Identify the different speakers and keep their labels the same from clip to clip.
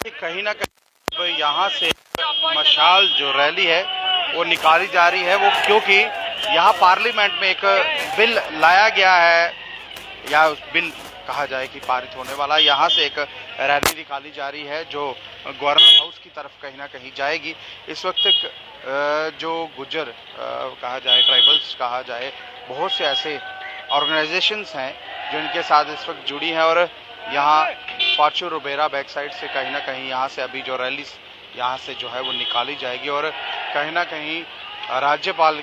Speaker 1: कहीं ना कहीं यहाँ से मशाल जो रैली है वो निकाली जा रही है, वो क्योंकि यहाँ पार्लियामेंट में एक बिल लाया गया है, या उस बिल कहा जाए कि पारित होने वाला, यहाँ से एक रैली निकाली जा रही है जो गवर्नर हाउस की तरफ कहीं ना कहीं जाएगी। इस वक्त जो गुज्जर कहा जाए, ट्राइबल्स कहा जाए, बहुत से ऐसे ऑर्गेनाइजेशंस हैं जो इनके साथ इस वक्त जुड़ी हैं, और यहाँ फॉर्चून रुबेरा बैक साइड से कहीं ना कहीं यहाँ से अभी जो रैली यहाँ से जो है वो निकाली जाएगी, और कहीं ना कहीं राज्यपाल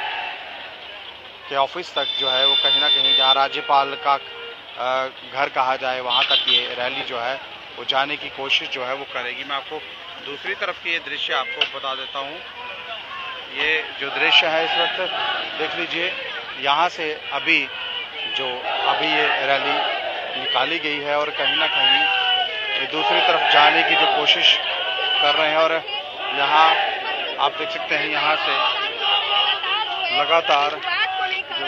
Speaker 1: के ऑफिस तक जो है वो कहीं ना कहीं जहाँ राज्यपाल का घर कहा जाए वहाँ तक ये रैली जो है वो जाने की कोशिश जो है वो करेगी। मैं आपको दूसरी तरफ की ये दृश्य आपको बता देता हूँ। ये जो दृश्य है इस वक्त देख लीजिए, यहाँ से अभी ये रैली निकाली गई है और कहीं ना कहीं दूसरी तरफ जाने की जो कोशिश कर रहे हैं, और यहाँ आप देख सकते हैं यहाँ से लगातार जो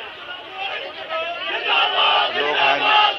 Speaker 1: लोग हैं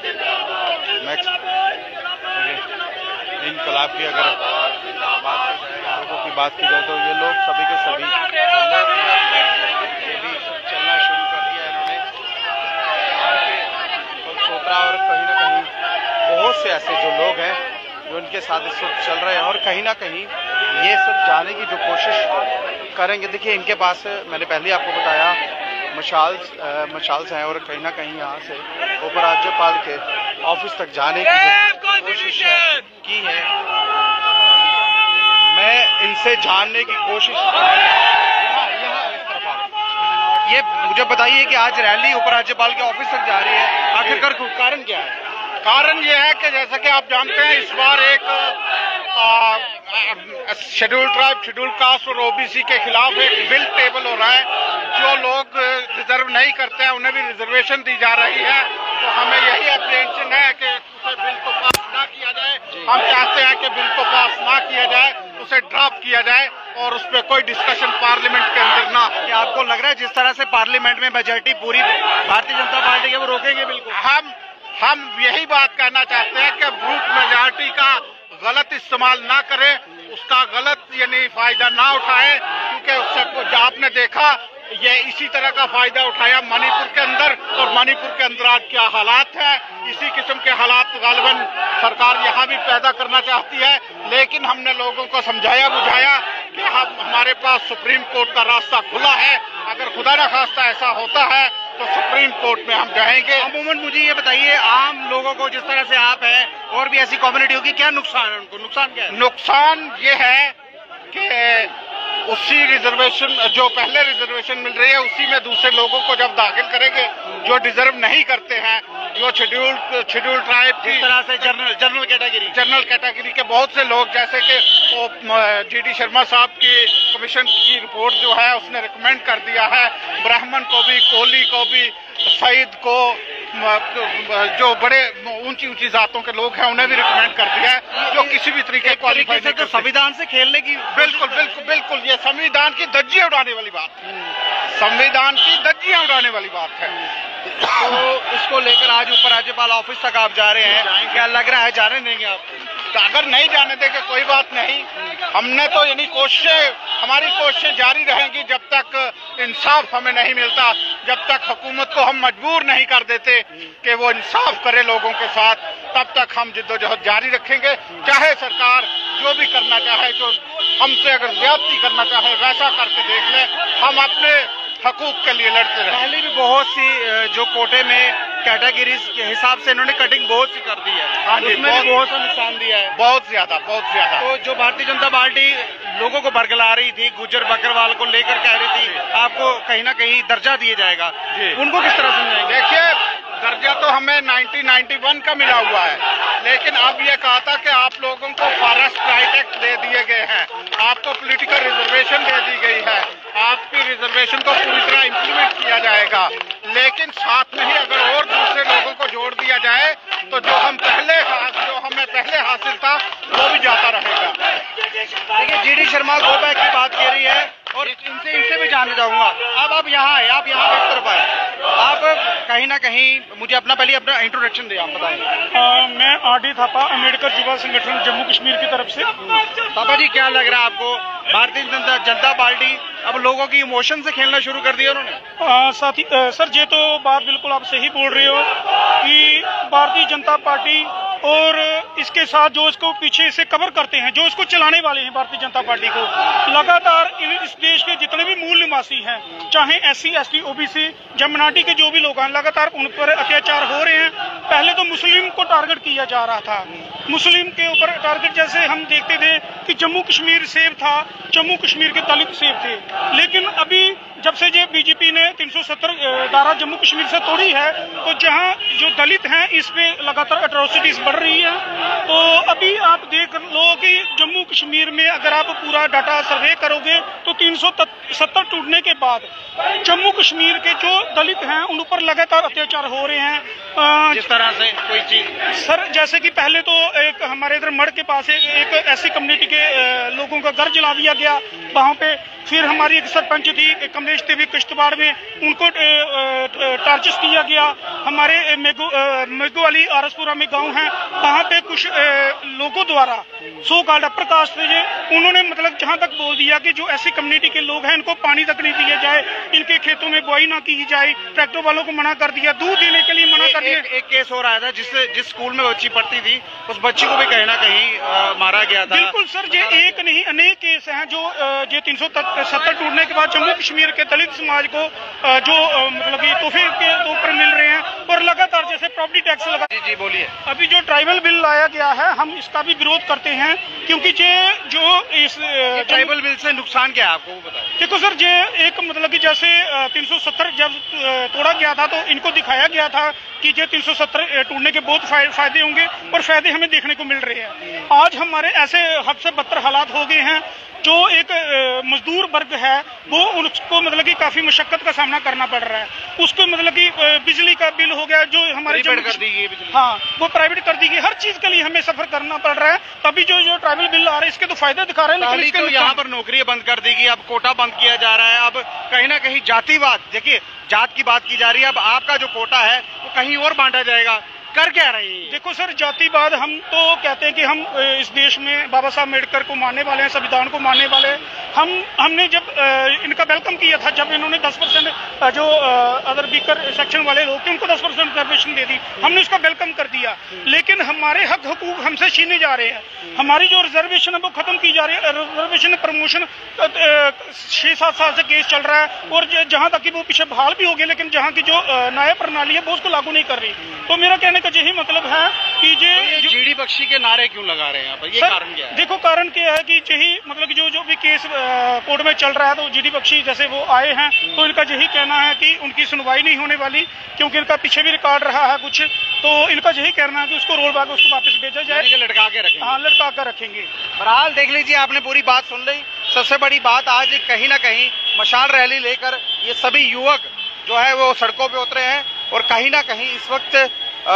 Speaker 1: इनकलाब की अगर लोगों की बात की जाए तो ये लोग सभी के सभी ये भी चलना शुरू कर दिया है इन्होंने सोतरा, और कहीं ना कहीं बहुत से ऐसे जो लोग हैं जो इनके साथ इस वक्त चल रहे हैं और कहीं ना कहीं ये सब जाने की जो कोशिश करेंगे। देखिए इनके पास मैंने पहले आपको बताया मशाल्स हैं, और कहीं ना कहीं यहाँ से उपराज्यपाल के ऑफिस तक जाने की कोशिश की है। मैं इनसे जानने की कोशिश ये मुझे बताइए कि आज रैली उपराज्यपाल के ऑफिस तक जा रही है, आखिरकार कारण क्या है?
Speaker 2: कारण ये है कि जैसा कि आप जानते हैं इस बार एक शेड्यूल ट्राइब, शेड्यूल कास्ट और ओबीसी के खिलाफ एक बिल टेबल हो रहा है। जो लोग रिजर्व नहीं करते हैं उन्हें भी रिजर्वेशन दी जा रही है, तो हमें यही अप्रीहेंशन है कि उसे बिल को पास ना किया जाए। हम चाहते हैं कि बिल को पास ना किया जाए, उसे ड्रॉप किया जाए और उस पर कोई डिस्कशन पार्लियामेंट के अंदर ना हो।
Speaker 1: क्या आपको लग रहा है जिस तरह से पार्लियामेंट में मेजॉरिटी पूरी भारतीय जनता पार्टी के वो रोकेंगे? बिल्कुल
Speaker 2: हम यही बात कहना चाहते हैं कि ब्रूट मेजॉरिटी का गलत इस्तेमाल ना करें, उसका गलत यानी फायदा ना उठाएं, क्योंकि उससे आपने देखा ये इसी तरह का फायदा उठाया मणिपुर के अंदर, और मणिपुर के अंदर आज क्या हालात है, इसी किस्म के हालात गालिबन सरकार यहाँ भी पैदा करना चाहती है। लेकिन हमने लोगों को समझाया बुझाया कि हमारे पास सुप्रीम कोर्ट का रास्ता खुला है, अगर खुदा न खास्ता ऐसा होता है तो सुप्रीम कोर्ट में हम जाएंगे।
Speaker 1: अमूमन मुझे ये बताइए, आम लोगों को जिस तरह से आप हैं और भी ऐसी कम्युनिटी होगी, क्या नुकसान है उनको? नुकसान क्या है?
Speaker 2: नुकसान ये है कि उसी रिजर्वेशन जो पहले रिजर्वेशन मिल रही है उसी में दूसरे लोगों को जब दाखिल करेंगे जो डिजर्व नहीं करते हैं, जो शेड्यूल ट्राइब की
Speaker 1: तरह से जनरल
Speaker 2: कैटेगरी के बहुत से लोग, जैसे कि जीडी शर्मा साहब की कमीशन की रिपोर्ट जो है उसने रिकमेंड कर दिया है ब्राह्मण को भी, कोहली को भी, सईद को, जो बड़े ऊंची जातों के लोग हैं उन्हें भी रिकमेंड कर दिया है, जो किसी भी तरीके क्वालिफाई नहीं करते।
Speaker 1: संविधान से खेलने की
Speaker 2: बिल्कुल ये संविधान की धज्जियां उड़ाने वाली बात है, संविधान की धज्जियां उड़ाने वाली बात है।
Speaker 1: तो इसको लेकर आज उपराज्यपाल ऑफिस तक आप जा रहे हैं, क्या लग रहा है जाने देंगे आप?
Speaker 2: तो अगर नहीं जाने देंगे कोई बात नहीं, हमने तो यानी हमारी कोशिशें जारी रहेंगी जब तक इंसाफ हमें नहीं मिलता, जब तक हुकूमत को हम मजबूर नहीं कर देते कि वो इंसाफ करे लोगों के साथ, तब तक हम जिद्दोजहद जारी रखेंगे। चाहे सरकार जो भी करना चाहे, जो हमसे अगर ज्यादती करना चाहे वैसा करके देख ले, हम अपने हकूक के लिए लड़ते रहे।
Speaker 1: पहले भी बहुत सी जो कोटे में कैटेगरीज के हिसाब से इन्होंने कटिंग बहुत सी कर दी है,
Speaker 2: हाँ जी,
Speaker 1: उसमें भी बहुत सा नुकसान दिया है,
Speaker 2: बहुत ज्यादा।
Speaker 1: तो जो भारतीय जनता पार्टी लोगों को बरगला रही थी, गुज्जर बकरवाल को लेकर कह रही थी आपको कहीं ना कहीं दर्जा दिया जाएगा, उनको किस तरह समझाएंगे?
Speaker 2: देखिए दर्जा तो हमें 1991 का मिला हुआ है, लेकिन अब ये कहा था कि आप लोगों को फॉरेस्ट राइट एक्ट दे दिए गए हैं, आपको पॉलिटिकल रिजर्वेशन दे दी गई है, आपकी रिजर्वेशन को पूरी तरह इम्प्लीमेंट किया जाएगा, लेकिन साथ में ही अगर और दूसरे लोगों को जोड़ दिया जाए तो जो हमें पहले हासिल था वो भी जाता रहेगा।
Speaker 1: देखिए जीडी शर्मा गो बैक की बात कह रही है, और और इनसे भी जानना चाहूंगा। अब आप यहाँ आए, आप यहाँ किस तरफ आए? आप कहीं ना कहीं मुझे पहले अपना इंट्रोडक्शन दे, आप बताएं।
Speaker 3: मैं आरडी थापा, अम्बेडकर युवा संगठन जम्मू कश्मीर की तरफ से।
Speaker 1: थापा जी, क्या लग रहा है आपको? भारतीय जनता पार्टी अब लोगों की इमोशन से खेलना शुरू कर दिया उन्होंने।
Speaker 3: साथी सर, ये तो बात बिल्कुल आप सही बोल रहे हो कि भारतीय जनता पार्टी और इसके साथ जो इसको पीछे से कवर करते हैं, जो इसको चलाने वाले हैं भारतीय जनता पार्टी को, लगातार इस देश के जितने भी मूल निवासी हैं, चाहे SC ST OBC या मिnority के जो भी लोग हैं, लगातार उन पर अत्याचार हो रहे हैं। पहले तो मुस्लिम को टारगेट किया जा रहा था, मुस्लिम के ऊपर टारगेट, जैसे हम देखते थे कि जम्मू कश्मीर सेफ था, जम्मू कश्मीर के दलित सेफ थे। लेकिन अभी जब से ये बीजेपी ने 370 धारा जम्मू कश्मीर से तोड़ी है, तो जहां जो दलित हैं इस पे लगातार एट्रोसिटीज बढ़ रही है। तो अभी आप देख लो कि जम्मू कश्मीर में अगर आप पूरा डाटा सर्वे करोगे तो 370 टूटने के बाद जम्मू कश्मीर के जो दलित हैं उन पर लगातार अत्याचार हो रहे हैं।
Speaker 1: जिस तरह से कोई चीज
Speaker 3: सर, जैसे कि पहले तो एक हमारे इधर मड़ के पास एक ऐसी कम्युनिटी के लोगों का घर जला दिया गया वहां पे। फिर हमारी एक सरपंच थी कमलेश देवी किश्तवाड़ में, उनको टार्चस किया गया। हमारे मेघू वाली आरसपुरा में गांव है, वहां पे कुछ लोगों द्वारा सो कॉल्ड अपर कास्ट थे, उन्होंने मतलब जहां तक बोल दिया कि जो ऐसी कम्युनिटी के लोग हैं इनको पानी तक नहीं दिया जाए, इनके खेतों में बुआई ना की जाए, ट्रैक्टर वालों को मना कर दिया, दूध देने के लिए मना कर दिया।
Speaker 1: एक केस हो रहा था जिस स्कूल में बच्ची पढ़ती थी उस बच्ची को भी कहीं ना कहीं मारा गया था।
Speaker 3: बिल्कुल सर, ये एक नहीं अनेक केस हैं जो ये 370 टूटने के बाद जम्मू कश्मीर के दलित समाज को जो मतलब कि तोहफे के तौर पर मिल रहे हैं, और लगातार जैसे प्रॉपर्टी टैक्स लगा।
Speaker 1: जी बोलिए।
Speaker 3: अभी जो ट्राइबल बिल लाया गया है, हम इसका भी विरोध करते हैं, क्योंकि ये जो इस
Speaker 1: ट्राइबल बिल से नुकसान क्या है आपको वो बताएं।
Speaker 3: देखो सर, ये एक मतलब कि जैसे 370 जब तोड़ा गया था तो इनको दिखाया गया था कि ये 370 टूटने के बहुत फायदे होंगे, और फायदे हमें देखने को मिल रहे हैं। आज हमारे ऐसे हद से बदतर हालात हो गए हैं, जो एक मजदूर वर्ग है वो उसको मतलब कि काफी मशक्कत का सामना करना पड़ रहा है। उसको मतलब कि बिजली का बिल हो गया जो हमारे
Speaker 1: कर दी गई बिजली,
Speaker 3: हाँ वो प्राइवेट कर दी गई, हर चीज के लिए हमें सफर करना पड़ रहा है। तभी जो ट्राइबल बिल आ रहे हैं इसके तो फायदे दिखा रहे हैं, लेकिन
Speaker 1: तो यहाँ पर नौकरियां बंद कर दी गई, अब कोटा बंद किया जा रहा है। अब कहीं ना कहीं जातिवाद, देखिए जात की बात की जा रही है, अब आपका जो कोटा है वो कहीं और बांटा जाएगा, कर क्या रही है?
Speaker 3: देखो सर, जातिवाद हम तो कहते हैं कि हम इस देश में बाबा साहब अम्बेडकर को मानने वाले हैं, संविधान को मानने वाले हैं। हमने जब इनका वेलकम किया था, जब इन्होंने 10% जो अदर वीकर सेक्शन वाले लोग थे उनको 10% रिजर्वेशन दे दी, हमने उसका वेलकम कर दिया। लेकिन हमारे हक हकूक हमसे छीने जा रहे हैं, हमारी जो रिजर्वेशन है वो खत्म की जा रही है। रिजर्वेशन प्रमोशन 6-7 साल से केस चल रहा है, और जहां तक कि वो पीछे बहाल भी हो गए, लेकिन जहां की जो न्याय प्रणाली है वो उसको लागू नहीं कर रही। तो मेरा कहने का यही मतलब है कि ये
Speaker 1: जीडी बख्शी के नारे क्यों लगा रहे हैं ये कारण क्या है?
Speaker 3: देखो कारण क्या है कि यही मतलब कि जो भी केस कोर्ट में चल रहा है, तो जीडी बख्शी जैसे वो आए हैं, तो इनका यही कहना है कि उनकी सुनवाई नहीं होने वाली, क्योंकि इनका पीछे भी रिकॉर्ड रहा है कुछ। तो इनका यही कहना है कि उसको रोल बैक उसको वापस भेजा जाए,
Speaker 1: लटका के रखेंगे।
Speaker 3: हाँ, लटका कर रखेंगे।
Speaker 1: बहरहाल देख लीजिए, आपने पूरी बात सुन ली। सबसे बड़ी बात, आज कहीं ना कहीं मशाल रैली लेकर ये सभी युवक जो है वो सड़कों पे उतरे हैं, और कहीं ना कहीं इस वक्त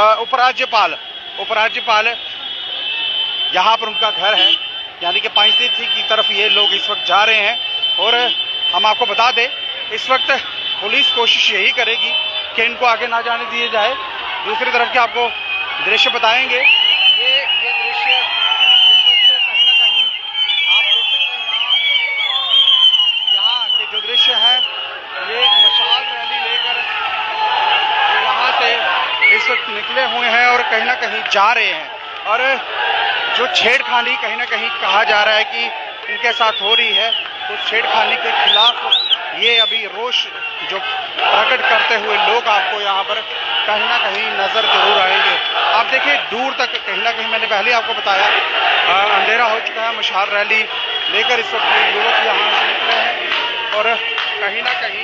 Speaker 1: उपराज्यपाल यहाँ पर उनका घर है, यानी कि 5 तीर्थ की तरफ ये लोग इस वक्त जा रहे हैं। और हम आपको बता दें, इस वक्त पुलिस कोशिश यही करेगी कि इनको आगे ना जाने दिए जाए। दूसरी तरफ के आपको दृश्य बताएंगे, ये दृश्य इस वक्त कहीं ना कहीं आप देख सकते हैं। यहाँ के जो दृश्य है, ये मशाल रैली लेकर यहाँ से इस वक्त निकले हुए हैं और कहीं ना कहीं जा रहे हैं। और जो छेड़खानी कहीं ना कहीं कहा जा रहा है कि इनके साथ हो रही है, तो छेड़खानी के खिलाफ ये अभी रोष जो प्रकट करते हुए लोग आपको यहाँ पर कहीं ना कहीं नजर जरूर आएंगे। आप देखिए दूर तक कहीं ना कहीं, मैंने पहले आपको बताया, अंधेरा हो चुका है। मशाल रैली लेकर इस वक्त युवक यहाँ से निकले हैं, और कहीं ना कहीं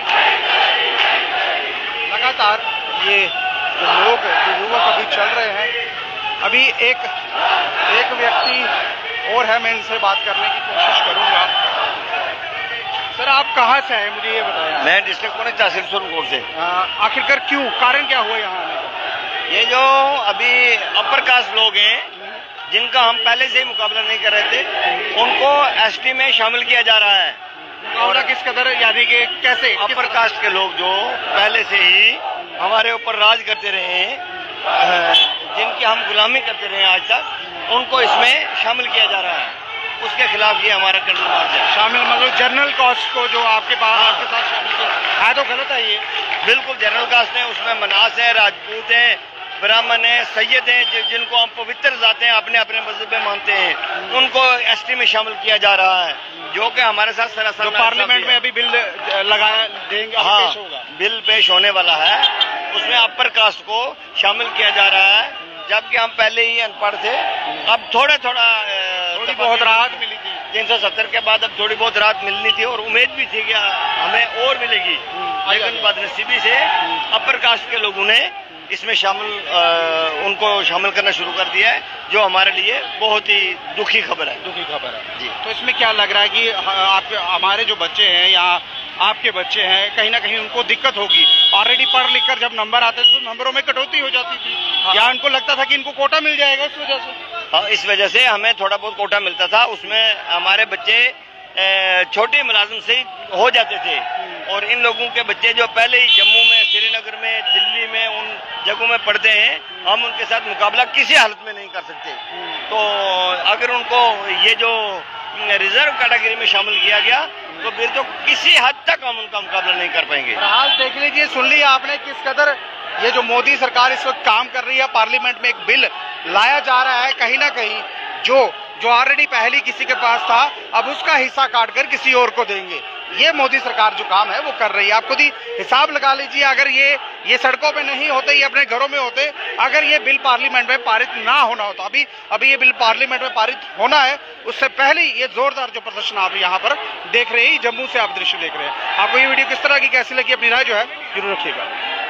Speaker 1: लगातार ये लोग जो युवक अभी चल रहे हैं। अभी एक व्यक्ति और है, मैं इनसे बात करने की कोशिश करूंगा। सर, आप कहाँ से हैं, मुझे ये बताया।
Speaker 4: मैं डिस्ट्रिक्ट पुलिस तहसील सुरनकोट से।
Speaker 1: आखिरकार क्यों, कारण क्या हुआ यहाँ आने का?
Speaker 4: ये जो अभी अपर कास्ट लोग हैं, जिनका हम पहले से ही मुकाबला नहीं कर रहे थे, उनको एसटी में शामिल किया जा रहा है।
Speaker 1: मुकाबला किस कदर, यानी कि कैसे?
Speaker 4: अपर कास्ट के लोग जो पहले से ही हमारे ऊपर राज करते रहे हैं, जिनकी हम गुलामी करते रहे आज तक, उनको इसमें शामिल किया जा रहा है। उसके खिलाफ ये हमारा कंट्रोल मार्च है।
Speaker 1: शामिल मतलब जनरल कास्ट को जो आपके पास आपके साथ शामिल किया है, तो गलत है ये।
Speaker 4: बिल्कुल जनरल कास्ट है, उसमें मनास है, राजपूत है, ब्राह्मण है, सैयद हैं, जिनको हम पवित्र जाते हैं, अपने अपने मजहब में मानते हैं, उनको एसटी में शामिल किया जा रहा है, जो कि हमारे साथ सरासर
Speaker 1: पार्लियामेंट में अभी बिल लगाया देंगे।
Speaker 4: हाँ, बिल पेश होने वाला है, उसमें अपर कास्ट को शामिल किया जा रहा है। जबकि हम पहले ही अनपढ़ थे, अब थोड़ी बहुत राहत मिली थी 370 के बाद, अब थोड़ी बहुत राहत मिलनी थी और उम्मीद भी थी कि हमें और मिलेगी, लेकिन बदनसीबी से अपर कास्ट के लोगों ने इसमें उनको शामिल करना शुरू कर दिया है, जो हमारे लिए बहुत ही दुखी खबर है जी।
Speaker 1: तो इसमें क्या लग रहा है कि आपके हमारे जो बच्चे हैं या आपके बच्चे हैं, कहीं ना कहीं उनको दिक्कत होगी? ऑलरेडी पढ़ लिख कर जब नंबर आते थे तो नंबरों में कटौती हो जाती थी। हाँ। या उनको लगता था कि इनको कोटा मिल जाएगा इस वजह से?
Speaker 4: हाँ, इस वजह से हमें थोड़ा बहुत कोटा मिलता था, उसमें हमारे बच्चे छोटे मुलाजिम से हो जाते थे, और इन लोगों के बच्चे जो पहले ही जम्मू में, श्रीनगर में, दिल्ली में, उन जगहों में पढ़ते हैं, हम उनके साथ मुकाबला किसी हालत में नहीं कर सकते। तो अगर उनको ये जो रिजर्व कैटेगरी में शामिल किया गया तो फिर तो किसी हद तक हम उनका मुकाबला नहीं कर पाएंगे।
Speaker 1: हाल देख लीजिए, सुन लिया आपने किस कदर ये जो मोदी सरकार इस वक्त काम कर रही है। पार्लियामेंट में एक बिल लाया जा रहा है, कहीं ना कहीं जो ऑलरेडी पहले किसी के पास था, अब उसका हिस्सा काटकर किसी और को देंगे। ये मोदी सरकार जो काम है वो कर रही है। आप खुद ही हिसाब लगा लीजिए, अगर ये सड़कों पे नहीं होते, ये अपने घरों में होते, अगर ये बिल पार्लियामेंट में पारित ना होना होता, अभी ये बिल पार्लियामेंट में पारित होना है, उससे पहले ये जोरदार जो प्रदर्शन आप यहाँ पर देख रहे हैं, जम्मू से आप दृश्य देख रहे हैं। आपको ये वीडियो किस तरह की कैसी लगी, अपनी राय जो है जरूर रखिएगा।